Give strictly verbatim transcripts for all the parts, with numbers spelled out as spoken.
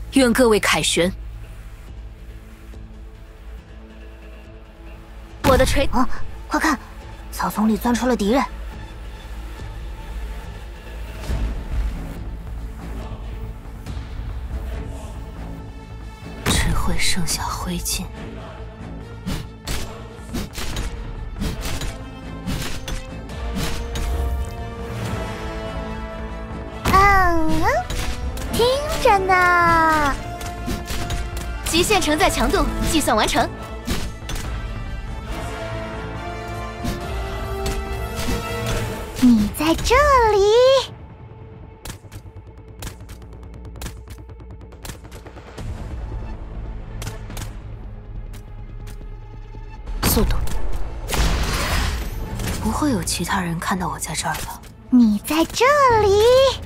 愿各位凯旋。我的锤啊！快看，草丛里钻出了敌人。 只会剩下灰烬。 嗯，听着呢。 极限承载强度计算完成。 你在这里。 速度。不会有其他人看到我在这儿吧？ 你在这里。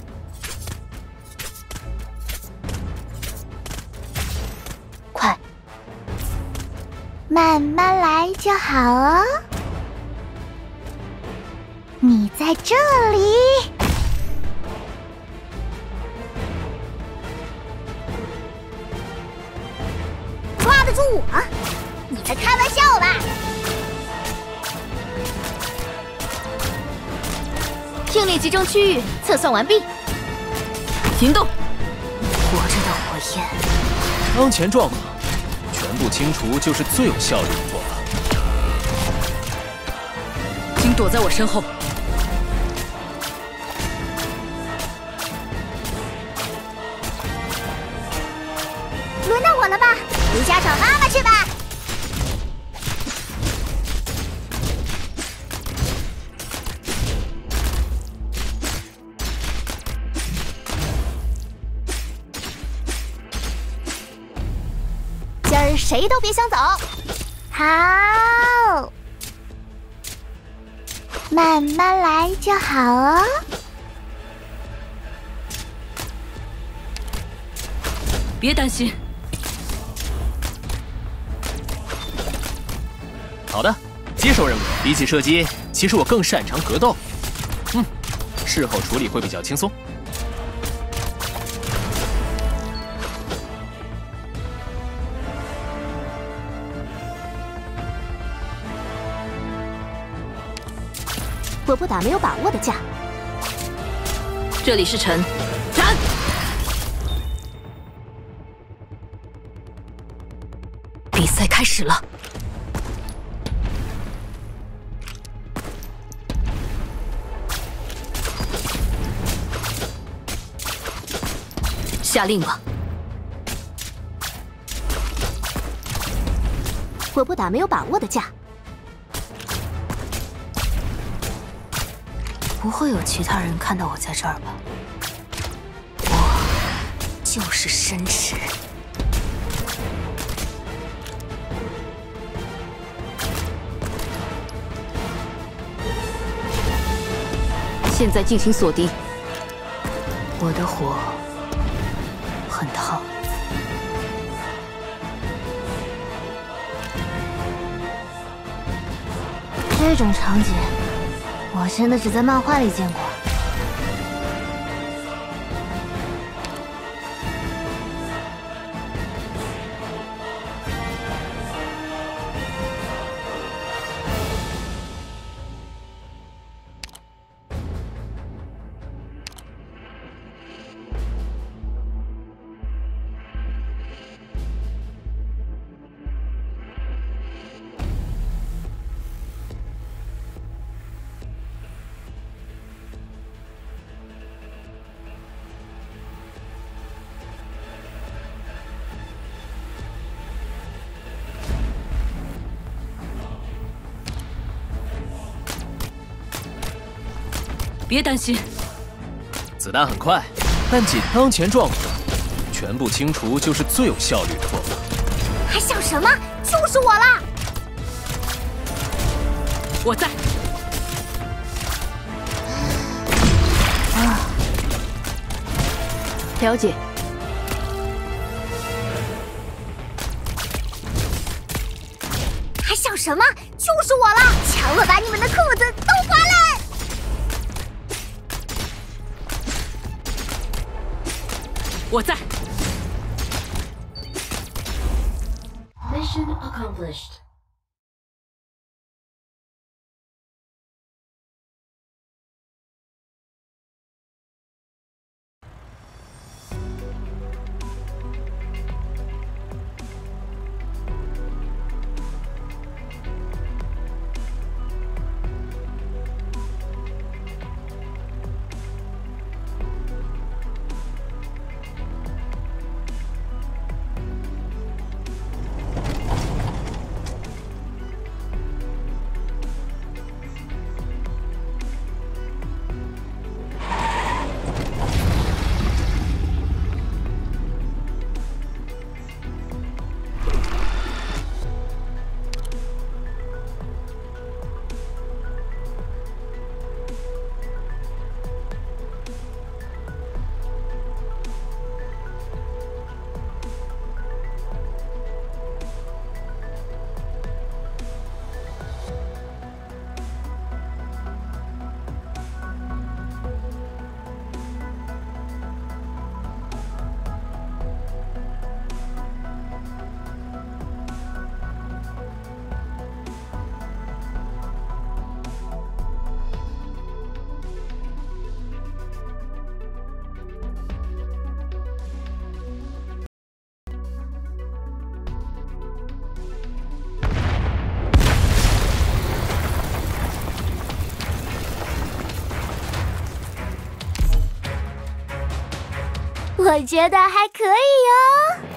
快，慢慢来就好哦。你在这里，抓得住我？你在开玩笑吧？ 听力集中区域测算完毕，行动！活着的火焰。 当前状况，全部清除就是最有效率的做法。 请躲在我身后。 轮到我了吧？回家找妈妈去吧。今儿谁都别想走。好，慢慢来就好哦。 别担心。 好的，接手任务。比起射击，其实我更擅长格斗。嗯，事后处理会比较轻松。 我不打没有把握的架。 这里是陈，斩！比赛开始了。下令吧。 我不打没有把握的架。 不会有其他人看到我在这儿吧？我就是申驰。现在进行锁定。我的火很烫。 这种场景。 我真的只在漫画里见过。 别担心， 子弹很快，但仅当前状况，全部清除就是最有效率的做法。 还想什么？就是我了！ 我在。 啊， 了解。 还想什么？就是我了！抢了把你们的裤子都还来！ 我在。 Mission accomplished. 我觉得还可以哟。